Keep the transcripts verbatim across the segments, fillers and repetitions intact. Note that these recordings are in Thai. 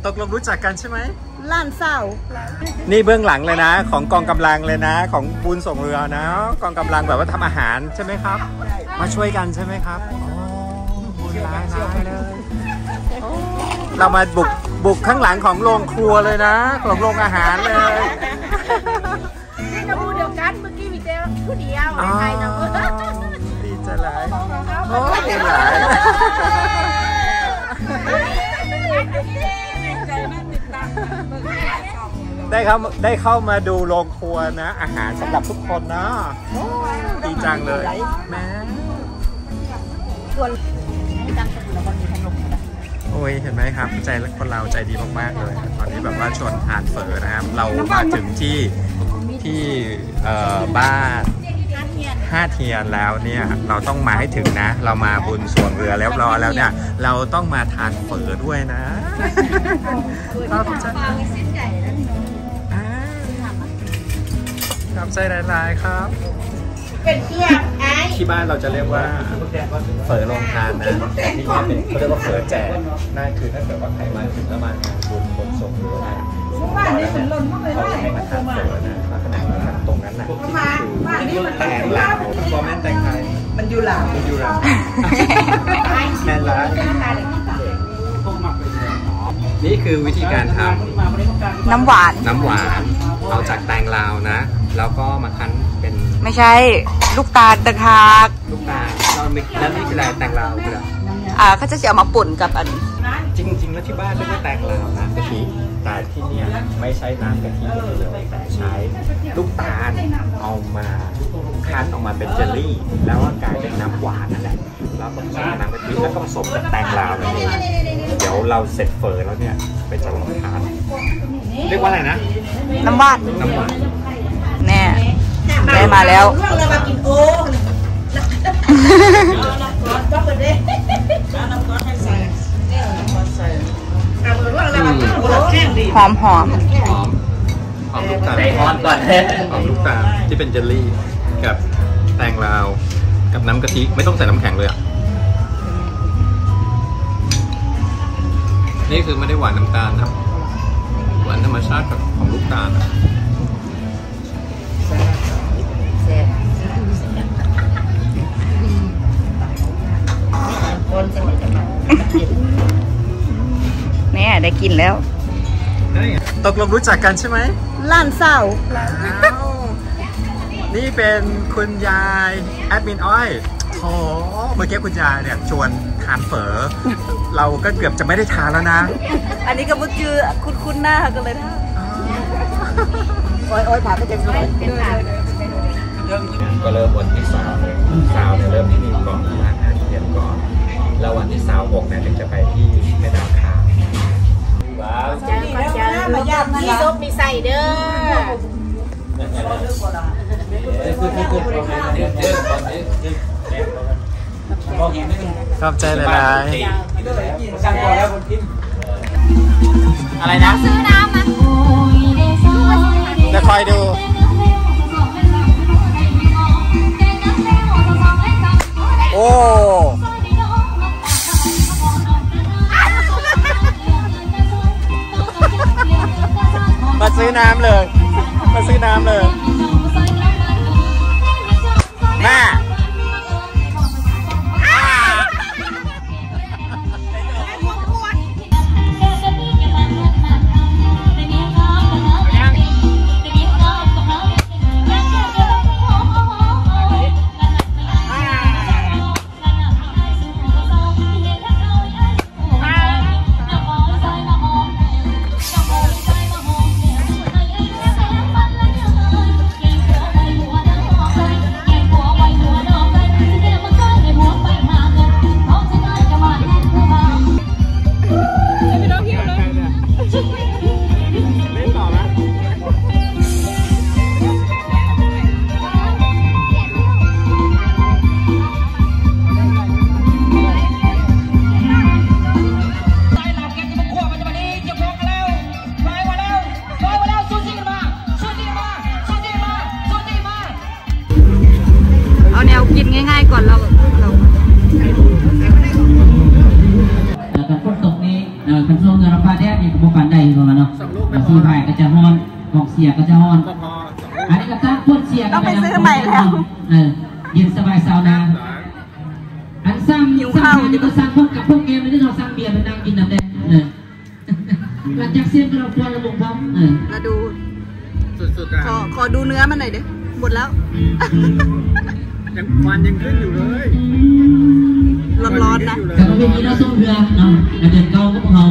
ตกลงรู้จักกันใช่ไหมล้านเศร้านี่เบื้องหลังเลยนะของกองกำลังเลยนะของบุญส่งเรือนะกองกำลังแบบว่าทำอาหารใช่ไหมครับมาช่วยกันใช่ไหมครับอ๋อบุญร้ายร้ายเลยเรามาบุกบุกข้างหลังของโรงครัวเลยนะของโรงอาหารเลยนี่กระบูเดียวกันเมื่อกี้มีเจ้าผู้เดียวใครนะดีใจหลายโอ้ดีหลายได้เข้าได้เข้ามาดูโรงครัวนะอาหารสำหรับทุกคนนะดีจังเลยแม่โอ้ยเห็นไหมครับใจคนเราใจดีมากๆเลยตอนนี้แบบว่าชวนทานเฝอนะครับเรามาถึงที่ที่บ้านห้าเทียนแล้วเนี่ยเราต้องมาให้ถึงนะเรามาบุญส่วงเรือแล้วรอแล้วเนี่ยเราต้องมาทานเฝอด้วยนะขอบใจขอบใจหลายๆครับเป็นเครื่องไอ้ที่บ้านเราจะเรียกว่าเฝอโรงทานนะแต่ที่นี่เป็นเขาเรียกว่าเฝอแจกนั่นคือถ้าเกิดว่าใครมาถึงแล้วมางานบุญคนส่งเรือได้เขาให้มาทานเฝอนะลักษณะตรงนั้นนะคือแตงลาวบอแมนแตงไทยมันอยู่หลังมันอยู่หลังแมนละนี่คือวิธีการทำน้ำหวานน้ำหวานเอาจากแตงลาวนะแล้วก็มาคั้นเป็นไม่ใช่ลูกตาลตะคากลูกตาลแล้วนี่คืออะไรแตงลาวคืออะไรอ่าเขาจะเอามาป่นกับอันจริงๆแล้วที่บ้านเรียกว่าแตงลาวนะกะทิแต่ที่เนี่ยไม่ใช่น้ำกะทิเลยแต่ใช้ลูกตาลเอามาคั้นออกมาเป็นเจลลี่แล้วก็กลายเป็นน้ำหวานนั่นแหละแล้วก็ผสมกับน้ำกะทิแล้วก็ผสมกับแตงลาวนั่นเองเดี๋ยวเราเสร็จเฝอแล้วเนี่ยไปจะลองทานเรียกว่าอะไรนะน้ำหวานน้ำหวานแน่ได้มาแล้วเรามากินโอ้ก็เปิดเลยน้ำก้อนให้ใส่น้ำก้อนใส่หอมหอมหอมหอมลูกตาลหอมก่อนหอมลูกตาลที่เป็นเจลลี่กับแตงลาวกับน้ำกะทิไม่ต้องใส่น้ำแข็งเลยอ่ะนี่คือไม่ได้หวานน้ำตาลนะหวานธรรมชาติกับของลูกตาลนะเนี่ยได้กินแล้วตกลงรู้จักกันใช่ไหมล้านเศร้านี่เป็นคุณยายแอดมินอ้อยโอ้เมื่อกี้คุณยายเนี่ยชวนทานเฝอเราก็เกือบจะไม่ได้ทานแล้วนะอันนี้ก็เมื่อกี้คุ้นๆหน้ากันเลยท่าโอ้ยโอ้ยผ่านไปเต็มเลยก็เริ่มวันที่สามสาวเนี่ยเริ่มที่นี่ก่อนร้านอาหารเย็นก่อนแล้ววันที่สาวหกเนี่ยถึงจะไปที่แม่น้ำคาว้าวจ้าจ้ามาย่างที่ซุปมีใส่เด้อขอบใจหลายๆอะไรนะซื้อน้ำมาจะคอยดูโอ้มาซื้อน้ำเลยมาซื้อน้ำเลยแม่นี่ก็บ่ปานใดประมาณเนาะสี่ไผ่ก็จะฮ้อนกองเสียก็จะฮ้อนอันนี้ก็ตั้งพวกเสียก็ไปซื้อใหม่แล้วเออเย็นสบายสาวนาอันสร้างหิวข้าวจะก็สร้างพวกกับพวกเกมไม่ได้เราสร้างเบียร์ไปนั่งกินนั่นแหละเออหลังจากเสียก็เราควรระบบพร้อมเออมาดูสุดๆอ่ะขอขอดูเนื้อมันหน่อยดิหมดแล้วยังวันยังขึ้นอยู่เลยร้อนๆนะแต่ก็ไม่มีน้ำส้มเรือเนาะเดินเก่าก็พวกเรา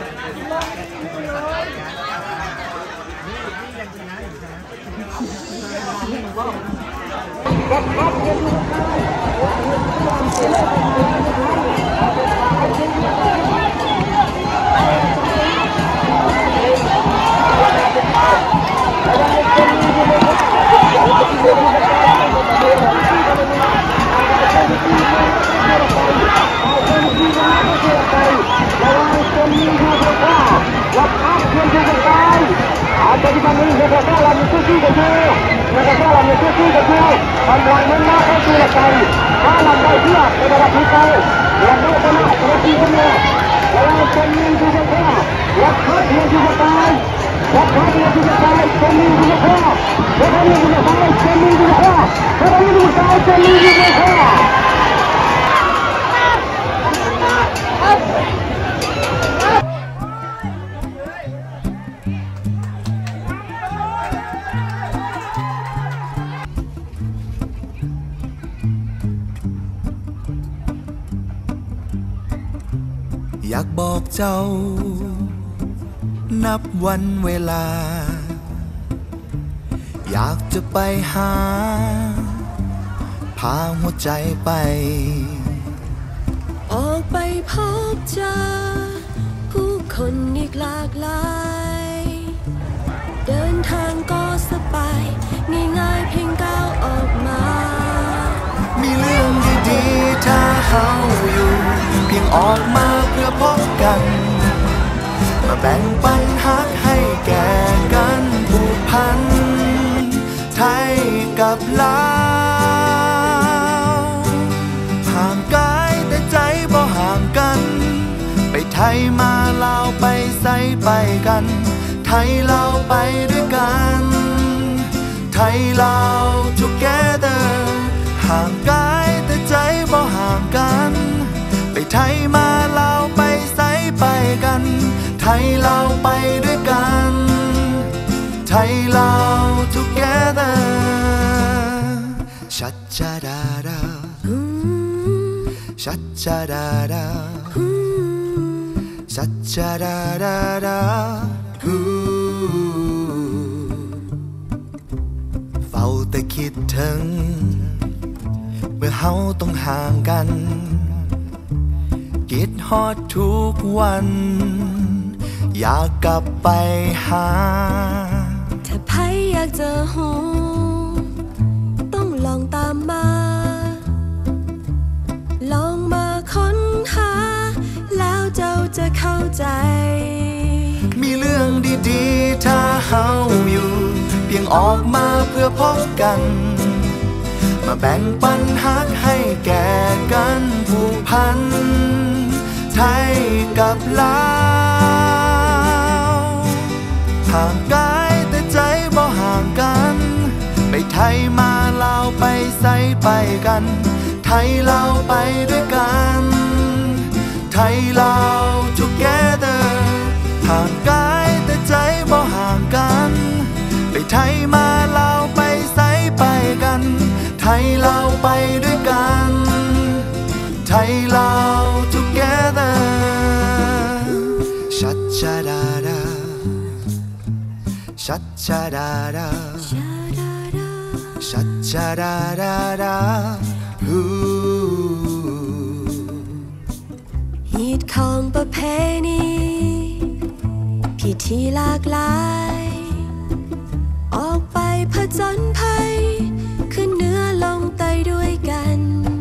อยากบอกเจ้านับวันเวลาอยากจะไปหาพาหัวใจไปออกไปพบเจอผู้คนอีกหลากหลายเดินทางก็สบายง่ายๆเพียงก้าวออกมามีเรื่องดีๆถ้าเฮาอยู่เพียงออกมาเพื่อพบกันมาแบ่งปันฮักให้แก่กันผูกพันไทยกับลาวห่างกายแต่ใจบ่ห่างกันไปไทยมาลาวไปไสไปกันไทยลาวไปด้วยกันไทยลาว together ห่างกายแต่ใจบ่ห่างกันไปไทยมาลาวไปไสไปกันไทยลาวไปด้วยกันไทยลาว together ชัดจาดาดาชัดจาดาดาชัดจาดาดาดาเฝ้าแต่คิดถึงเมื่อเฮาต้องห่างกันคิดฮอดทุกวันอยากกลับไปหาถ้าใครอยากเจอหูต้องลองตามมาลองมาค้นหาแล้วเจ้าจะเข้าใจมีเรื่องดีๆถ้าเฮาอยู่เพียงออกมาเพื่อพบกันมาแบ่งปันฮักให้แก่กันผูกพันไทยกับลาวห่างกายแต่ใจบ่ห่างกันไปไทยมาลาวไปไสไปกันไทยลาวไปด้วยกันไทยลาว together ห่างกายแต่ใจบ่ห่างกันไปไทยมาลาวไปไสไปกันไทยลาวไปด้วยกันไทยลาว together ชัดจาดาดาชัดจาดาดาชัดจาดาดาดาฮีตของประเพณีพิธีหลากหลายออกไปผจญภัยขึ้นเหนือลงใต้ด้วยกัน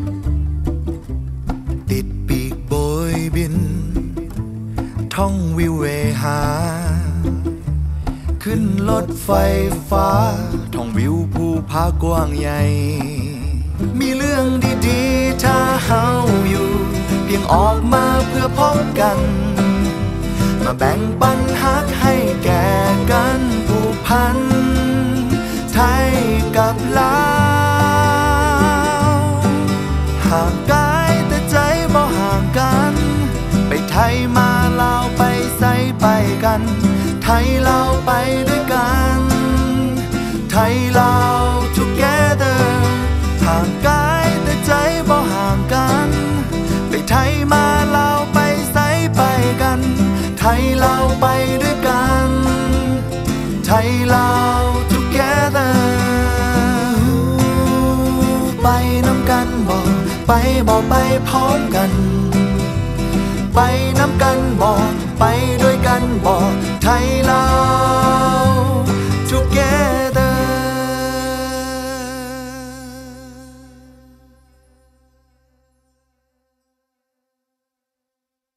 ติดปีกโบยบินท่องวิวเวหาขึ้นรถไฟฟ้าท่องวิวภูผากว้างใหญ่มีเรื่องดีๆถ้าเฮาอยู่เพียงออกมาเพื่อพบกันมามาแบ่งปันฮักให้แก่กันผูกพันไทยกับลาวห่างกายแต่ใจบ่ห่างกันไปไทยมาลาวไปไสไปกันไทยลาวไปด้วยกันไทยลาว together ห่างกายแต่ใจบ่ห่างกันไปไทยมาลาวไปไสไปกันไทยลาวไปด้วยกันไทยลาว together ไปน้ำกันบ่ไปบ่ไปพร้อมกันไปน้ำกันบ่ไปด้วยกันบ่ไทยลาว